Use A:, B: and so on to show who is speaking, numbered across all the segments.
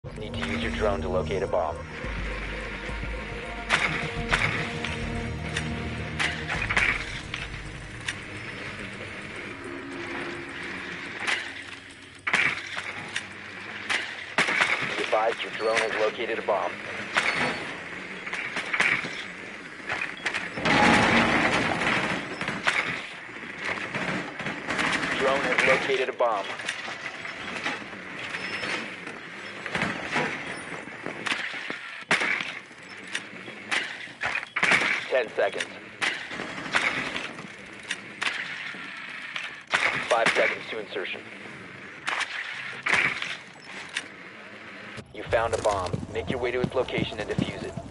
A: Need to use your drone to locate a bomb. Be advised your drone has located a bomb. Drone has located a bomb. Seconds. 5 seconds to insertion. You found a bomb. Make your way to its location and defuse it.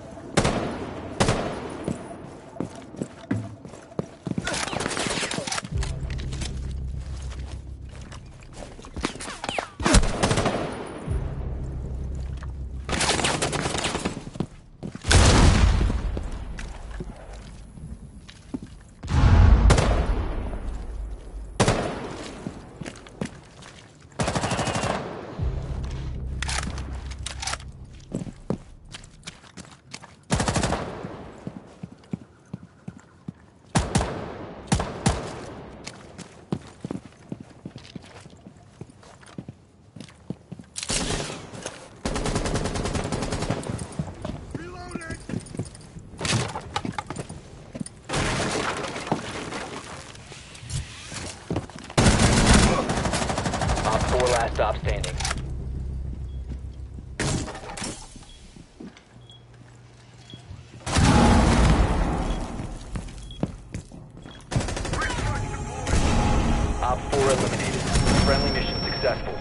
A: Last stop standing. Op 4 eliminated. Friendly mission successful.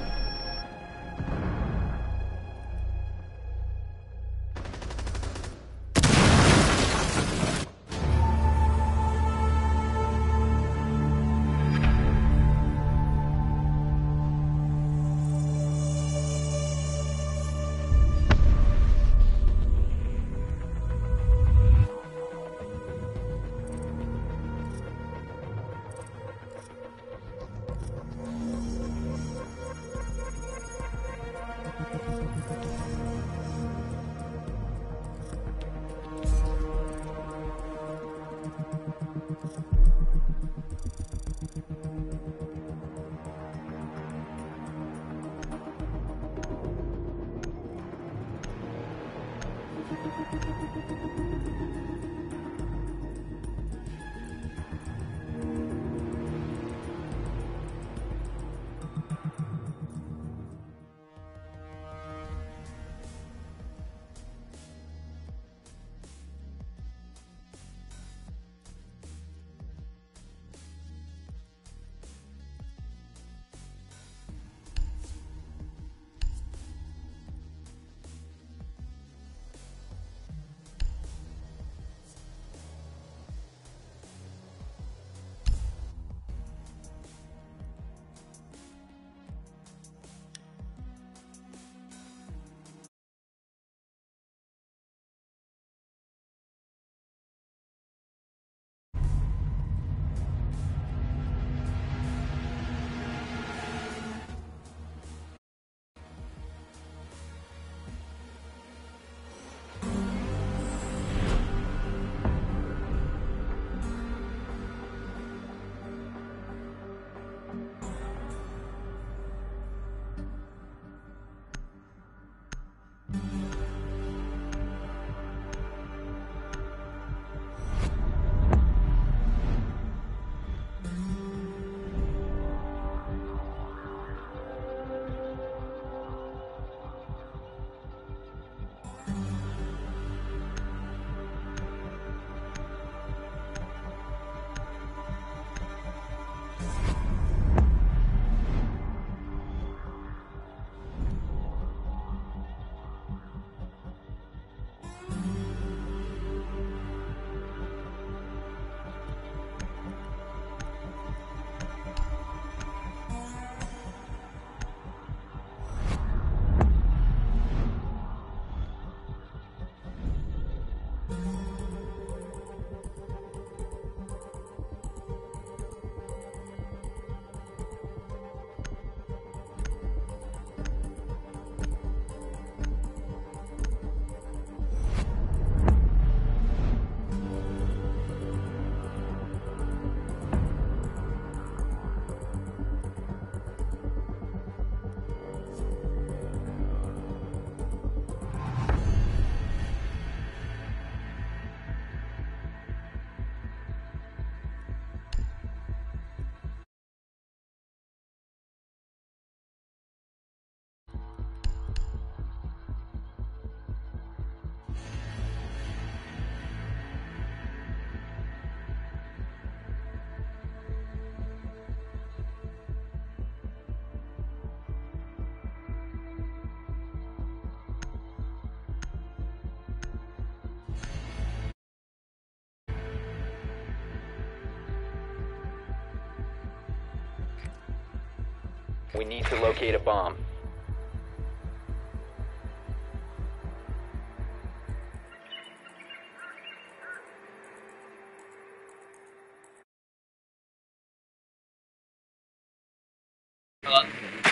A: We need to locate a bomb.
B: Hello?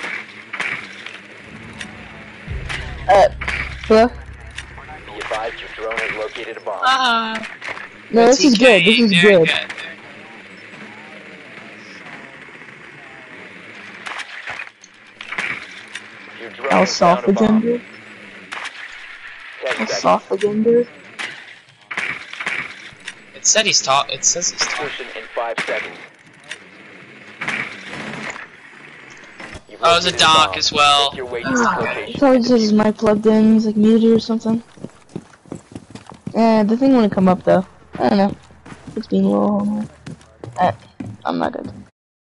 C: Hello?
A: Be advised your drone has located a bomb.
C: No, this is good. This is
B: very
C: good.
A: Your drone has found a bomb. 10 seconds.
C: Esophagus.
B: It said he's talking. It says he's talking.
A: Insertion in 5 seconds. You've
B: Oh, it's a
A: located
B: dock
A: bomb.
B: as well.
A: Make your way to its location.
C: Probably just his mic plugged in. He's like muted or something. The thing wouldn't come up though. I don't know. It's being a little. I'm not good.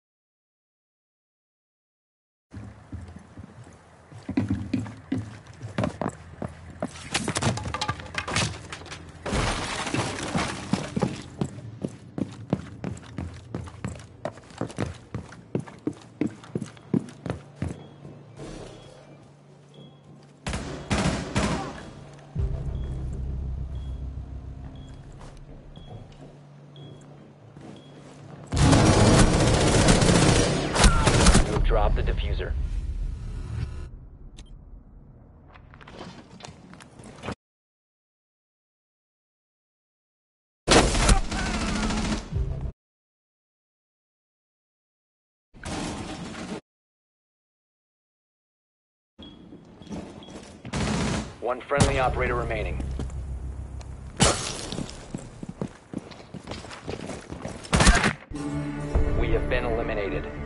A: Drop the diffuser. One friendly operator remaining. We have been eliminated.